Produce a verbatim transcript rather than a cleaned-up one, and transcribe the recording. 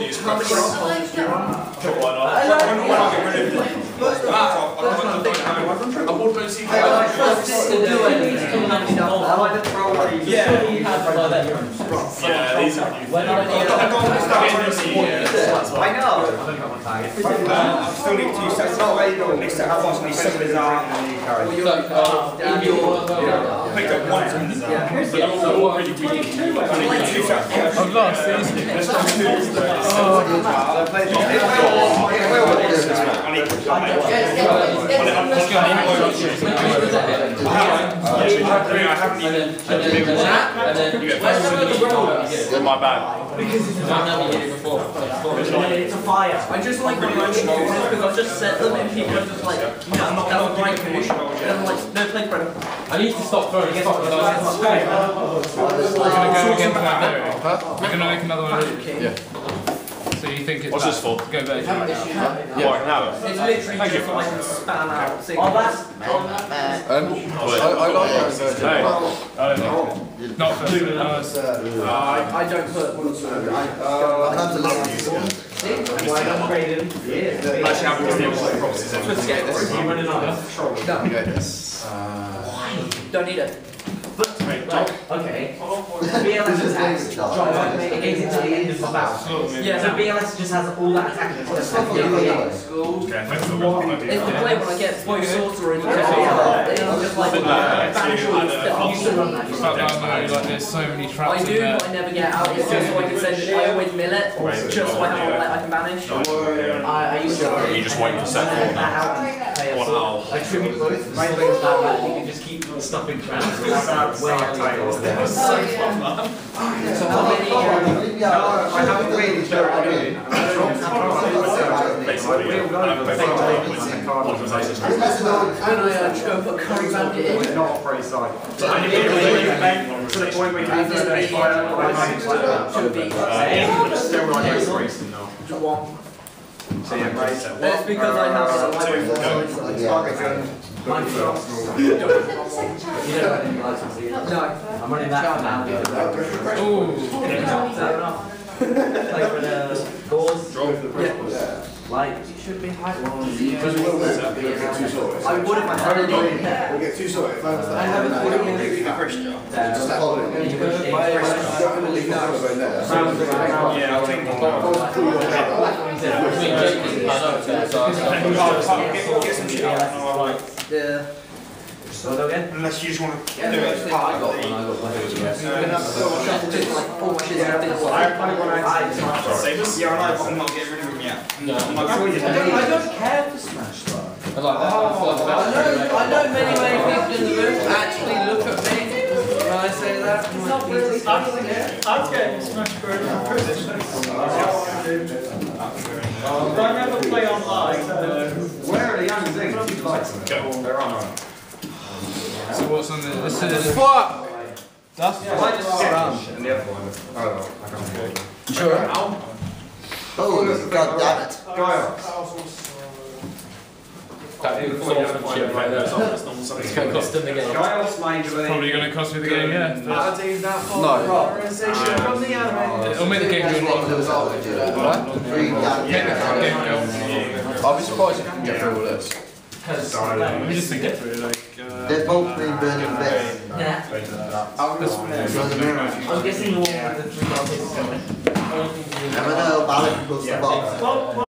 just grab the Why not? I get rid of it. I bought those C Ds. Yeah. Yeah, these are new. I know. I still need two sets. Not available. Next set, how much cylinders are and you carry. I picked up one cylinder, but they're all already weak. I need two sets. I've lost these. I need to I haven't even in my bag. It's a fire. I just like when I'm shooting because I've just set them and people are just like, no, I'm not going to break finish. And I'm like, no, play for it. I need to stop throwing it. We're going to go again for that. Huh? We're going to make another one. Yeah. So you think it's What's this for? Go back. Yeah. Well, I can have it. It's literally just like a span out. Oh, that's... Um, I, I like that version. I don't know. Not for uh, I, I don't put... I'll have to listen to this. Why not upgrading? Actually, I haven't got the proxies in. Let's get this. You're running on it. Don't get this. Uh, Don't need it. Okay. B L S just acts drive it into the end of the valve. Yeah, So B L S just has all that attack. It's the play when I get voice sorcerer in the just like banish all the stuff. You should run that. like there's so many traps I do, in there. but I never get out. It's just so I can send it. I always mill it, just so I have all that I can banish. I, I used to. You just wait for a second. One hour. I tribute both. Right things down that you can just keep stopping traps. Where That was so fun, man. So how many? I haven't really sure I do. Basically, yeah. And I'm basically optimization. And I uh, go put curry bandit in. Not a free side. So I need to get to the point where you can use the fire or I might Should be. still run your race now. Just one. So yeah, great. That's because I have a library. Mine for Arsenal. You don't have any license, do you? No. I'm running that for now. Ooh. Is that enough? Like for the goals. Yeah. Like, it should be high. I would if I had it in. We'll get two sorted. I haven't put it in the Christian. Just hold it. Yeah, I think get some shit out. Yeah. So again? Unless you just want to do it as part of the... Sabers? Yeah, I know, but I'm not getting rid of them yet. No. I don't care for Smash though. I like that. I know, I know many, many people in the room actually look at me when I say that. It's not really I'm getting Smash Bros. in prison. I never play online. Where are the young things? You'd like them. Go. They're on. So what's on the this is fuck! Dust? I just sit and the other one. Oh, I can't hear it. Sure. Oh, god damn it. It's going to cost them the game. Giles, Major Probably going to cost me the game, yeah. No. It'll make the game go long. Three damn. Make the game go. I'll be surprised if you can get through all this. Let me just think it through, like... Uh, They're both being burning bits. Yeah. I'm guessing the one with the three dollars is coming. Never know, Balak plus the box.